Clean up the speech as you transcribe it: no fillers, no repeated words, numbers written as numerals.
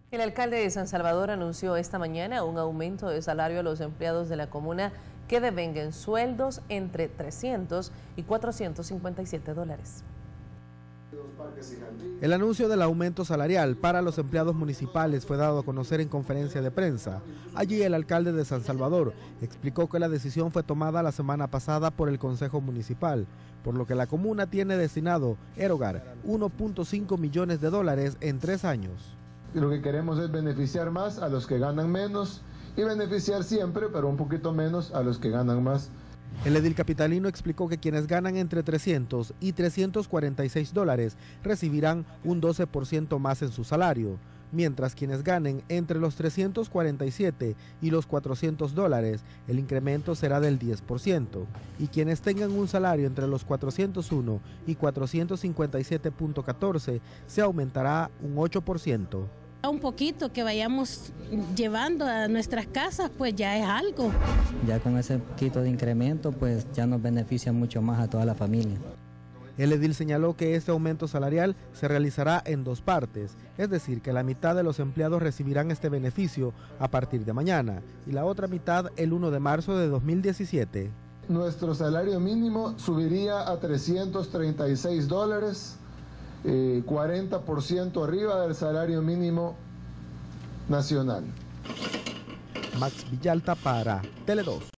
El alcalde de San Salvador anunció esta mañana un aumento de salario a los empleados de la comuna que devenguen sueldos entre 300 y 457 dólares. El anuncio del aumento salarial para los empleados municipales fue dado a conocer en conferencia de prensa. Allí el alcalde de San Salvador explicó que la decisión fue tomada la semana pasada por el Consejo Municipal, por lo que la comuna tiene destinado erogar 1.5 millones de dólares en 3 años. Lo que queremos es beneficiar más a los que ganan menos y beneficiar siempre, pero un poquito menos, a los que ganan más. El edil capitalino explicó que quienes ganan entre 300 y 346 dólares recibirán un 12% más en su salario, mientras quienes ganen entre los 347 y los 400 dólares, el incremento será del 10%, y quienes tengan un salario entre los 401 y 457.14 se aumentará un 8%. Un poquito que vayamos llevando a nuestras casas, pues ya es algo. Ya con ese poquito de incremento, pues ya nos beneficia mucho más a toda la familia. El edil señaló que este aumento salarial se realizará en 2 partes, es decir, que la mitad de los empleados recibirán este beneficio a partir de mañana y la otra mitad el 1 de marzo de 2017. Nuestro salario mínimo subiría a 336 dólares. 40% arriba del salario mínimo nacional. Max Villalta para Tele 2.